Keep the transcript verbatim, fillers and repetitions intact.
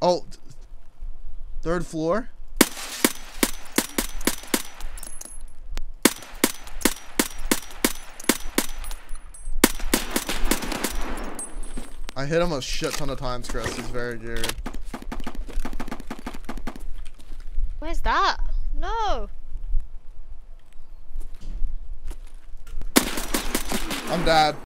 Oh, third floor. I hit him a shit ton of times, Chris. He's very geared. Where's that? No. I'm dead.